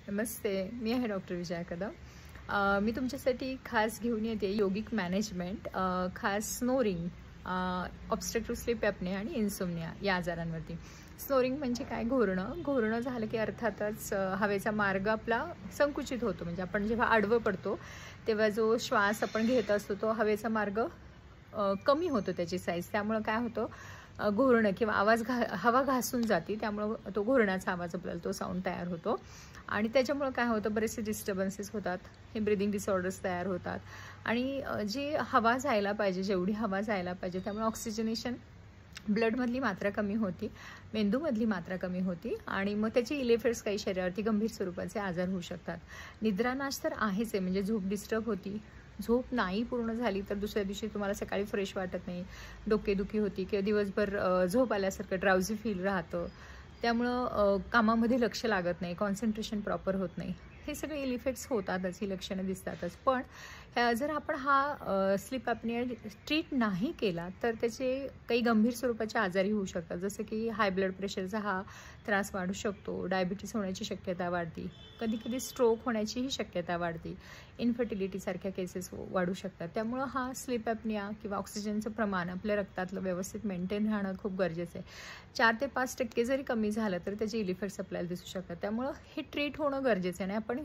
नमस्ते, मी आहे डॉक्टर विजया कदम। मी तुमच्यासाठी खास घेऊन येते योगिक मॅनेजमेंट, खास स्नोरिंग, ऑब्स्ट्रक्टिव्ह स्लीप ॲपनिया आणि इन्सोम्निया या आजारांवरती। स्नोरिंग म्हणजे काय? घोरणं झालं की अर्थातच हवेचा मार्ग आपला संकुचित होतो, म्हणजे आपण जेव्हा आडवं पडतो तेव्हा जो श्वास आपण घेत असतो तो हवेचा मार्ग कमी होतो, त्याची साईज। त्यामुळे काय होतं, घोरणं किंवा हवा घासून जाते, त्यामुळे तो घोरण्याचा आवाज आपल्याला तो साऊंड तयार होतो। आणि त्याच्यामुळे काय होतं, बरेचसे डिस्टर्बन्सेस होतात, हे ब्रीदिंग डिसऑर्डर्स तयार होतात। आणि जी हवा जायला पाहिजे, जेवढी हवा जायला पाहिजे, त्यामुळे ऑक्सिजनेशन ब्लडमधली मात्रा कमी होती, मेंदूमधली मात्रा कमी होती आणि मग त्याचे इल इफेक्ट्स काही शरीरावरती गंभीर स्वरूपाचे आजार होऊ शकतात। निद्रानाश तर आहेच आहे, म्हणजे झोप डिस्टर्ब होती, झोप नाही पूर्ण झाली तर दुसऱ्या दिवशी तुम्हाला सकाळी फ्रेश वाटत नाही, डोकेदुखी होती किंवा दिवसभर झोप आल्यासारखं ड्राउझी फील राहतं, त्यामुळं कामामध्ये लक्ष लागत नाही, कॉन्सन्ट्रेशन प्रॉपर होत नाही, हे सगळे इल इफेक्ट्स होतातच, ही लक्षणं दिसतातच। पण जर आपण हा स्लीप ॲपनिया ट्रीट नाही केला तर त्याचे काही गंभीर स्वरूपाचे आजारही होऊ शकतात, जसं की हाय ब्लड प्रेशरचा हा त्रास वाढू शकतो, डायबिटीस होण्याची शक्यता वाढते, कधी स्ट्रोक होण्याचीही शक्यता वाढते, इन्फर्टिलिटीसारख्या केसेस वाढू शकतात। त्यामुळं हा स्लीप ॲपनिया किंवा ऑक्सिजनचं प्रमाण आपल्या रक्तातलं व्यवस्थित मेंटेन राहणं खूप गरजेचं आहे। 4 ते 5% जरी कमी झालं तर त्याचे इल इफेक्ट्स आपल्याला दिसू शकतात, त्यामुळं हे ट्रीट होणं गरजेचं आहे। आणि आपण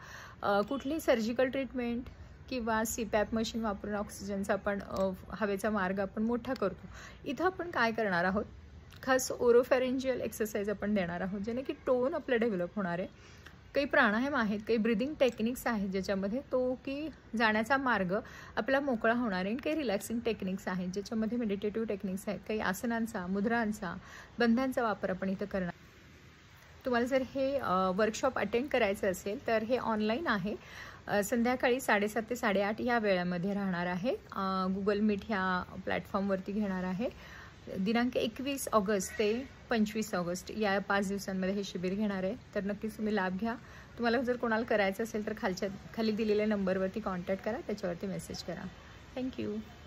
इथं कुठलीही सर्जिकल ट्रीटमेंट किंवा सीपॅप मशीन वापरून ऑक्सिजनचा आपण हवेचा मार्ग आपण मोठा करतो, इथं आपण काय करणार आहोत, खास ओरोफॅरेंजियल एक्सरसाइज आपण देणार आहोत, ज्याने की टोन आपलं डेव्हलप होणार आहे। काही प्राणायाम आहेत, काही ब्रिदिंग टेक्निक्स आहेत, ज्याच्यामध्ये तो की जाण्याचा मार्ग आपला मोकळा होणार आहे। काही रिलॅक्सिंग टेक्निक्स आहेत, ज्याच्यामध्ये मेडिटेटिव्ह टेक्निक्स आहेत, काही आसनांचा, मुद्रांचा, बंधांचा वापर आपण इथं करणार। तुम्हाला जर हे वर्कशॉप अटेंड करायचं असेल तर हे ऑनलाईन आहे, संध्याकाळी 7:30 ते 8:30 या वेळामध्ये राहणार आहे। गुगल मीट ह्या प्लॅटफॉर्मवरती घेणार आहे। दिनांक 21 ऑगस्ट ते 25 ऑगस्ट या 5 दिवसांमध्ये हे शिबिर घेणार आहे, तर नक्कीच तुम्ही लाभ घ्या। तुम्हाला जर कोणाला करायचं असेल तर खाली दिलेल्या नंबरवरती कॉन्टॅक्ट करा, त्याच्यावरती मेसेज करा। थँक्यू।